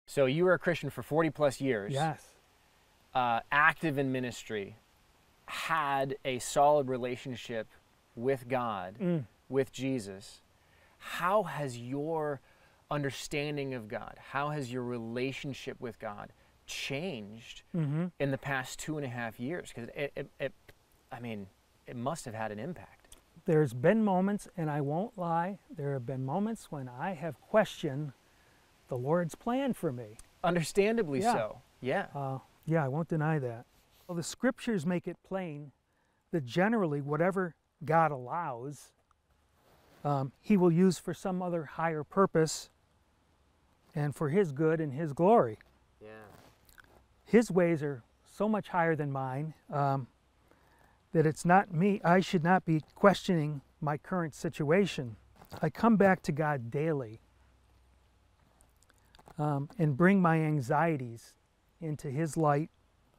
So you were a Christian for 40 plus years. Yes. Active in ministry, had a solid relationship with God, with Jesus. How has your understanding of God, how has your relationship with God changed in the past 2.5 years? Because I mean, it must have had an impact. There's been moments, and I won't lie, there have been moments when I have questioned the Lord's plan for me. Understandably so. Yeah. Yeah, I won't deny that. Well, the scriptures make it plain that generally whatever God allows, he will use for some other higher purpose and for his good and his glory. Yeah. His ways are so much higher than mine that it's not me. I should not be questioning my current situation. I come back to God daily and bring my anxieties into his light,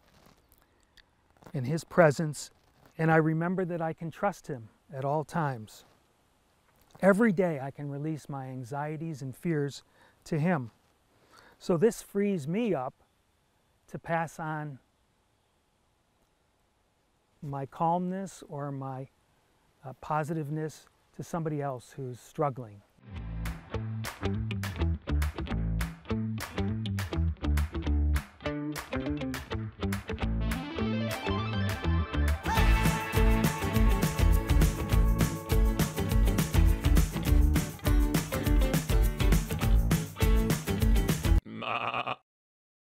in his presence, and I remember that I can trust him at all times. Every day I can release my anxieties and fears to him. So this frees me up to pass on my calmness or my positiveness to somebody else who's struggling.